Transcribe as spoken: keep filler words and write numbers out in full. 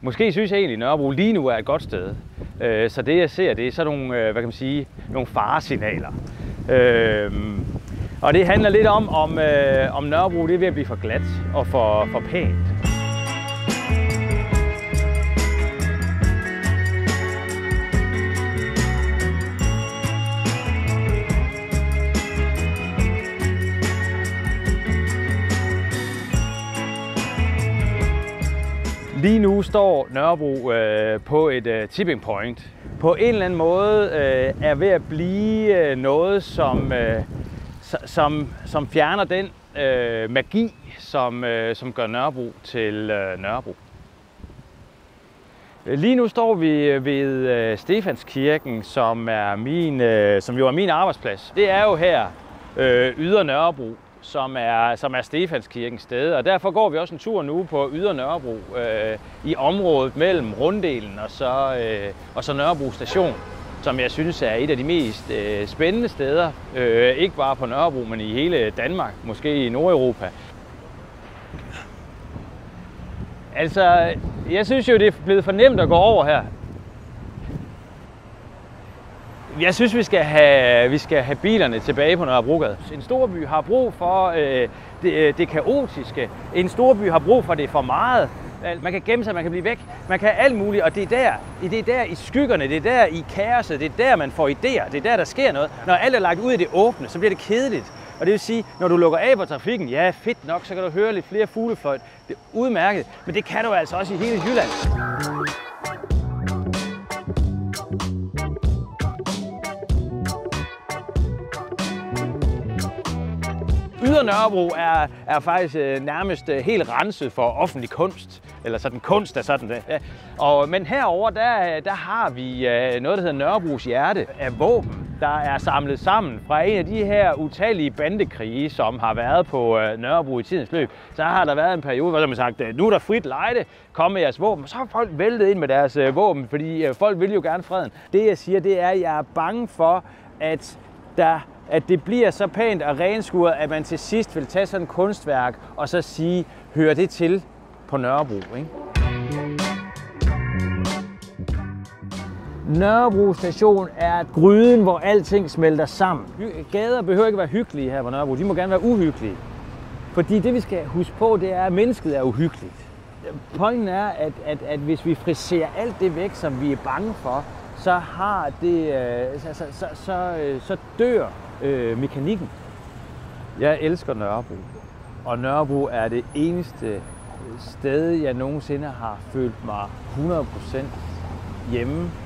Måske synes jeg egentlig, at Nørrebro lige nu er et godt sted. Øh, så det jeg ser, det er sådan nogle, øh, hvad kan man sige, nogle faresignaler. Øh, og det handler lidt om, om, øh, om Nørrebro det er ved at blive for glat og for, for pænt. Lige nu står Nørrebro øh, på et øh, tipping point. På en eller anden måde øh, er ved at blive øh, noget, som, øh, som, som fjerner den øh, magi, som, øh, som gør Nørrebro til øh, Nørrebro. Lige nu står vi ved øh, Stefanskirken, som, er min, øh, som jo er min arbejdsplads. Det er jo her, øh, Ydre Nørrebro, som er, som er Stefanskirkens sted, og derfor går vi også en tur nu på Ydre Nørrebro øh, i området mellem Runddelen og så, øh, og så Nørrebro Station, som jeg synes er et af de mest øh, spændende steder, øh, ikke bare på Nørrebro, men i hele Danmark, måske i Nordeuropa. Altså, jeg synes jo, det er blevet for nemt at gå over her. Jeg synes, vi skal have, vi skal have bilerne tilbage på Nørrebrogade. En storby har brug for øh, det, det kaotiske. En storby har brug for det for meget. Man kan gemme sig, man kan blive væk. Man kan alt muligt, og det er der, det er der i skyggerne, det er der i kaoset, det er der, man får idéer. Det er der, der sker noget. Når alt er lagt ud i det åbne, så bliver det kedeligt. Og det vil sige, når du lukker af på trafikken, ja, fedt nok, så kan du høre lidt flere fuglefløjt. Det er udmærket, men det kan du altså også i hele Jylland. Ydre Nørrebro er, er faktisk nærmest helt renset for offentlig kunst, eller sådan kunst er sådan det. Ja. Og, men herover der, der har vi noget, der hedder Nørrebros hjerte af våben, der er samlet sammen fra en af de her utallige bandekrige, som har været på Nørrebro i tidens løb. Så har der været en periode, hvor man har sagt, nu er der frit lejde, kom med jeres våben. Og så har folk væltet ind med deres våben, fordi folk vil jo gerne freden. Det jeg siger, det er, at jeg er bange for, at der at det bliver så pænt og renskuret, at man til sidst vil tage sådan et kunstværk og så sige, hører det til på Nørrebro, ikke? Nørrebro Station er gryden, hvor alting smelter sammen. Gader behøver ikke være hyggelige her på Nørrebro, de må gerne være uhyggelige. Fordi det vi skal huske på, det er, at mennesket er uhyggeligt. Pointen er, at, at, at hvis vi friserer alt det væk, som vi er bange for, så har det, så, så, så, så, så dør øh, mekanikken. Jeg elsker Nørrebro, og Nørrebro er det eneste sted, jeg nogensinde har følt mig hundrede procent hjemme.